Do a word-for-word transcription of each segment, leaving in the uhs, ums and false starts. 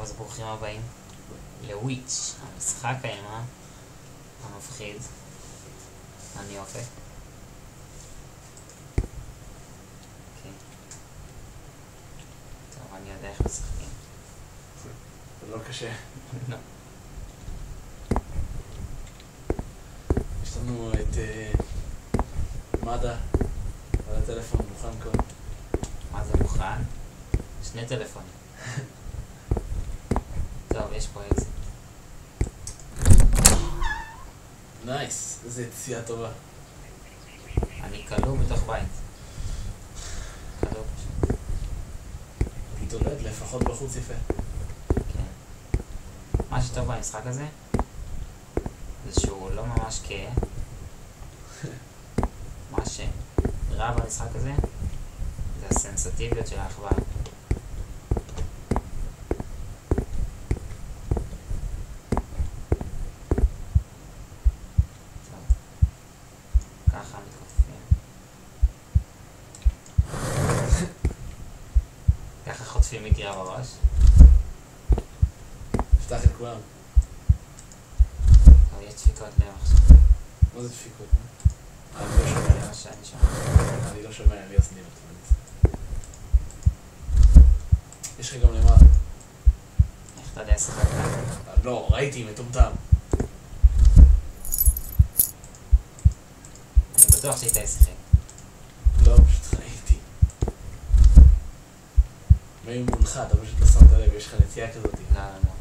טוב, אז ברוכים הבאים לוויץ', המשחק האימה המפחיד. אני אופק. אוקיי. טוב, אני יודע איך משחקים. זה לא קשה. לא. יש לנו את מד"א על הטלפון מוכן כבר. מה זה מוכן? שני טלפונים. טוב, יש פה אקזיט. נייס, איזה יציאה טובה. אני כלוא בתוך בית. כלוא פשוט. תתעודד, לפחות בחוץ יפה. כן. מה שטוב במשחק הזה זה שהוא לא ממש כהה. מה שרע במשחק הזה זה הסנסטיביות של העכבר. ככה מתכופפים. ככה חוטפים מגירה בראש. פתח את כולם. אבל יש דפיקות לב עכשיו. מה זה דפיקות? אני לא שומע. מה שאני שומע. אני לא שומע, אני אסניר אותו. יש לך גם למעלה. איך אתה יודע לשחק ככה? לא, ראיתי, מטומטם. אני בטוח שהיית לשחק. לא, פשוט ראיתי. מי מולך, אתה פשוט לא שמת לב, יש לך נטייה כזאת. לא, לא, לא.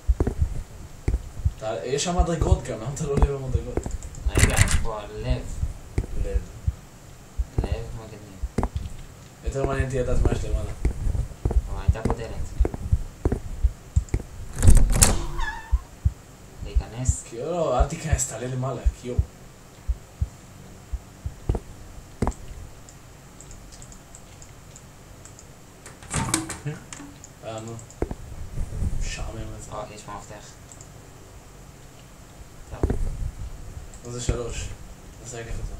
אתה- יש שם מדרגות גם, למה אתה לא עולה במדרגות? רגע, יש פה לב. לב. לב מגניב. יותר מעניין אותי לדעת מה יש למעלה. אבל הייתה פה דלת. להיכנס? כי לא, אל תיכנס, תעלה למעלה, קיו. אה, נו. משעמם את זה. או, יש פה מפתח. טוב. מה זה שלוש? נעשה לקח את זה.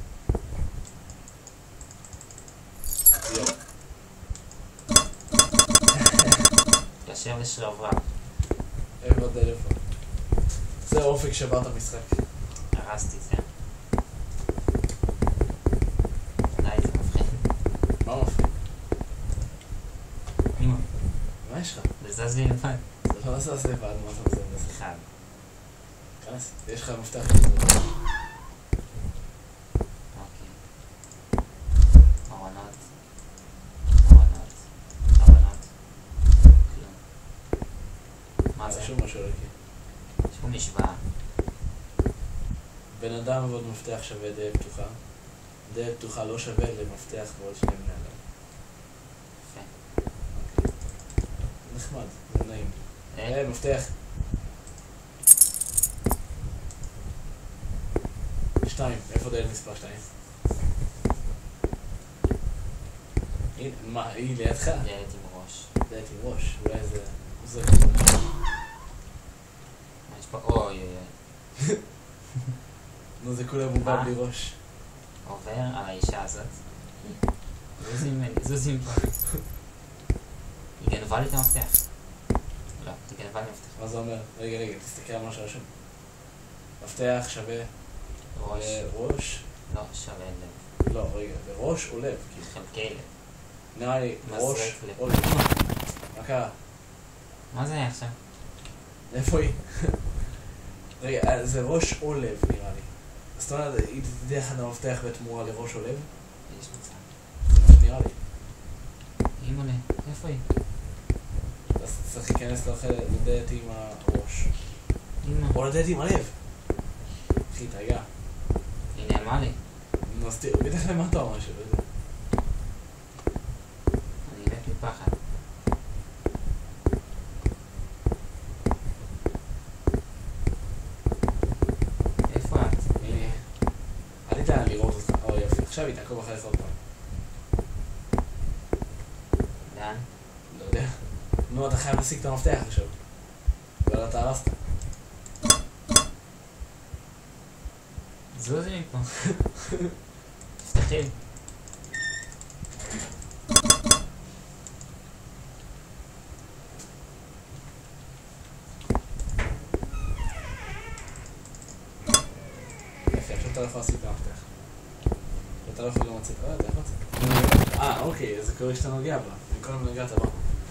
יו. ישר לשרברב. איפה הטלפון? זה אופק שבר את המשחק. הרסתי את זה. די, זה מפחיד. מה מפחיד? אמא, מה יש לך? זה זז לי לבד. זה לא נעשה לבד, מה אתה עושה בזה? אחד. כנס, יש לך מפתח כזה. אוקיי. ארונות. ארונות. ארונות. כלום. מה זה? שום משהו לא כי. יש פה משוואה. בן אדם ועוד מפתח שווה דלת פתוחה. דלת פתוחה לא שווה למפתח ועוד שני בני אדם. יפה. נחמד, זה נעים. אה? אה, מפתח. שתיים, איפה דלת מספר שתיים? הנה, מה, היא לידך? דלת עם ראש. דלת עם ראש, אולי זה... זה... מה יש פה? אוי אוי אוי. נו, זה כולה בובה מה? בלי ראש. עובר על האישה הזאת. זוזי ממני, זוזי מפה. היא גנבה לי את המפתח. לא, היא גנבה לי מפתח. מה זה אומר? רגע, רגע, תסתכל על מה שרשום. מפתח שווה ראש. לראש. לא, שווה לב. לא, רגע, לראש או לב? כאילו. חלקי לב. נראה לי ראש מזרק לב. או לב. מה קרה? מה זה היה עכשיו? איפה היא? רגע, זה ראש או לב נראה לי. זאת אומרת, היא תדע לך המפתח בתמורה לראש או לב? יש מצב. זה מה שנראה לי. אימא'לה, איפה היא? אז צריך להיכנס לחלק, לדלת עם הראש. אימא. או לדלת עם הלב. אחי, תרגע. היא נעלמה לי. נו, אז תראה, בטח למטה או משהו, לא יודע. אני מת מפחד. איפה את? הנה. אל תיתן לה לראות אותך. או יופי, עכשיו היא תעקוב אחריך עוד פעם. לאן? לא יודע. נו, אתה חייב להשיג את המפתח עכשיו. אבל אתה הרסת. זוזי מפה. תפתחי. אתה לא יכול להשיג את המפתח. אתה לא יכול גם לצאת. אה, אתה יכול לצאת. אה, אוקיי, זה קורה שאתה נוגע בה. מקודם נגעת בה.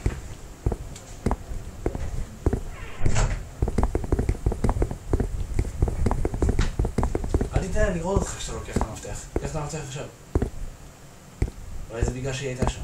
אל תיתן לראות אותך כשאתה לוקח את המפתח. לוקח את המפתח עכשיו. אולי זה בגלל שהיא הייתה שם.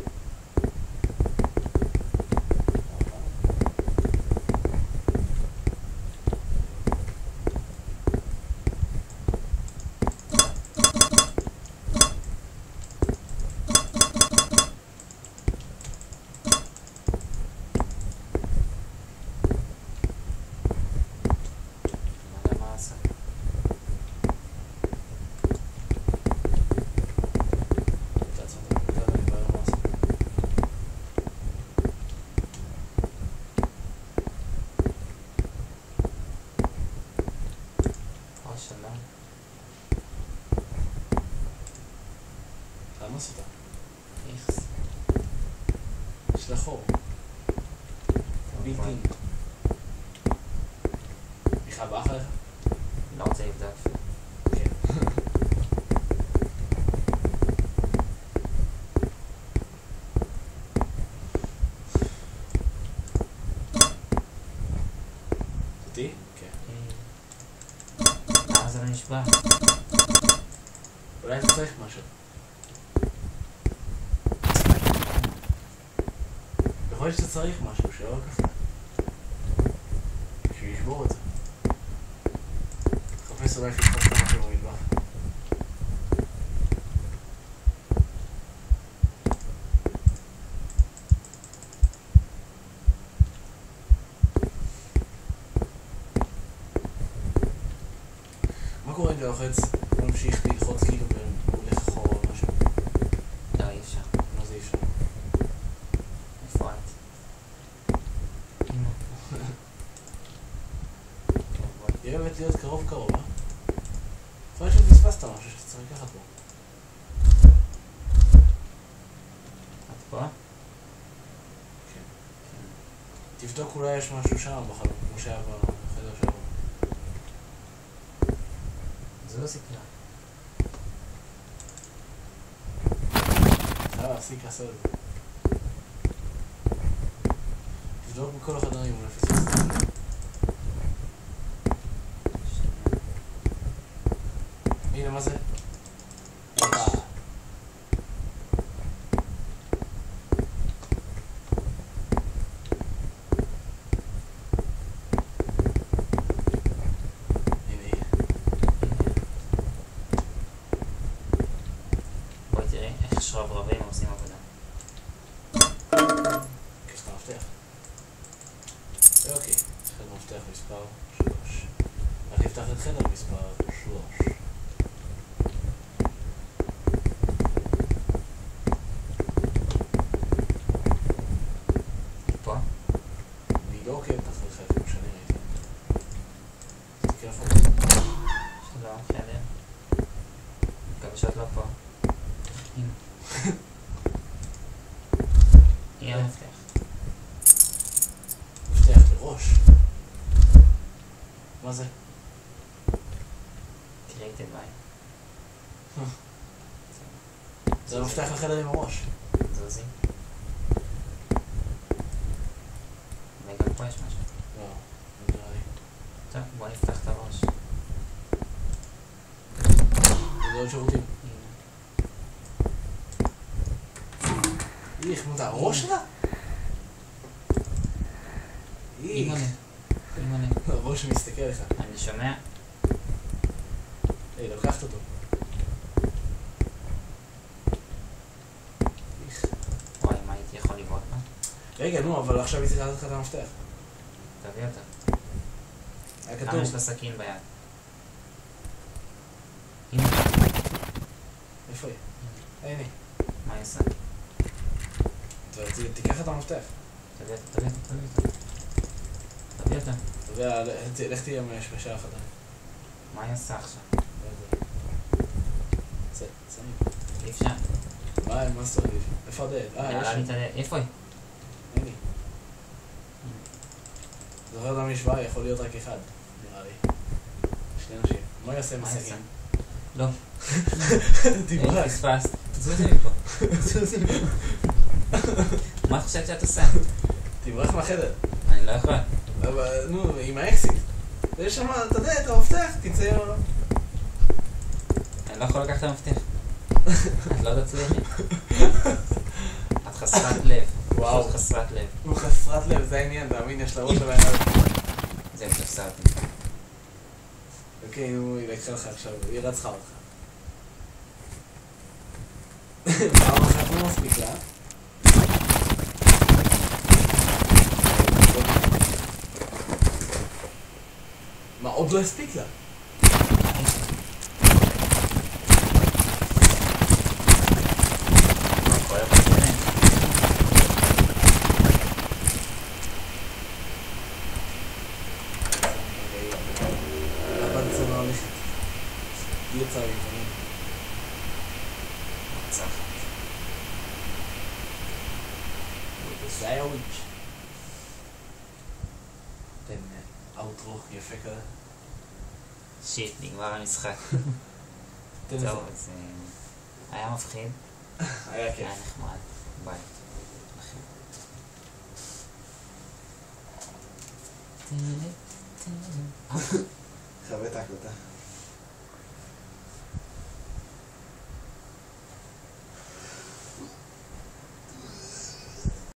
תאנוס אותה. איכס. יש לה חור. בלתי. מיכה בא אחריך? לא רוצה לבדוק אפילו. כן. אותי? כן. למה זה לא נשבע? אולי אתה צריך משהו. יכול להיות שאתה צריך משהו, שלא ככה. בשביל לשבור את זה. חפש אולי פספסת משהו במטבח. מה קורה אם אתה לוחץ? הוא ממשיך ללחוץ כאילו והוא הולך אחורה או משהו? לא, אי אפשר. מה זה אי אפשר? איפה את? יהיה באמת להיות קרוב קרוב, אה? יכול להיות שפספסת משהו שאתה צריך לקחת בו. את פה? כן. תבדוק אולי יש משהו שם בחלום, כמו שהיה בחדר שעבר. זה לא סיפרה. חייב להפסיק לעשות את זה. תבדוק בכל החדרים אולי פספסת. הנה, מה זה? הופה. הנה היא. בואי תראי איך שרברבים עושים עבודה. קח את המפתח. אוקיי, צריך את מפתח מספר שלוש. איך נפתח את חדר מספר שלוש. פה? אני לא עוקב אחריך כמו שאני ראיתי. תסתכל איפה. שלום, חדר. מקווה שאת לא פה. הנה. הנה המפתח. מפתח לראש. מה זה? created by. זה המפתח לחדר עם הראש. זוזי. וגם פה יש משהו. לא, לא נראה לי. טוב, בוא נפתח את הראש. זה עוד שירותים. הנה. איך, נו, זה הראש שלה? אימא'לה. אימא'לה. הראש שמסתכל לך. אני שומע. היי, לקחת אותו. איך. וואי, מה הייתי יכול לבעוט בה? רגע, נו, אבל עכשיו היא צריכה לתת לך את המפתח. תביא אותה. היה כמה כתוב. יש לה סכין ביד? הנה. איפה היא? הנה. מה היא עושה? ת- תיקח את המפתח. תביא אותה, תביא אותה, תביא אותה. תביא אותה. אתה יודע, ת- לך תהיה בשעה אחת. מה היא עושה עכשיו? צא, צא. אי אפשר. מה, מה זאת אומרת? איפה הדלת? אה, יש יאללה, שם. להתעלל. איפה היא? הנה. זוכר את המשוואה, יכול להיות רק אחד, נראה לי. שני אנשים. מה היא עושה עם מה היא הסכין? עושה? לא. תברח. פספסת. זוזי מפה. זוזי מפה. מה את חושבת שאת עושה? תברח מהחדר. אני לא יכול. אבל, נו, עם האקסיט. ויש שם, אתה יודע, את המפתח, תצא או לא. אני לא יכול לקחת את המפתח. את לא תצליחי. את חסרת לב. וואו. את חסרת לב. הוא חסרת לב, זה העניין, תאמין, יש לה ראש של העיניים. זה מתפסה אותי. אוקיי, נו, היא לקחה לך עכשיו, היא רצחה אותך. פעם אחת לא מספיק לה. מה, עוד לא הספיק לה? הבת זונה הולכת. היא יצאה להתאמן. מצחת. זה היה וויץ'. תן אאוטרו יפה כזה. שיט, נגמר המשחק. תן לזה. טוב, אז היה מפחיד. היה כיף. היה נחמד. ביי. חווה את ההקלטה.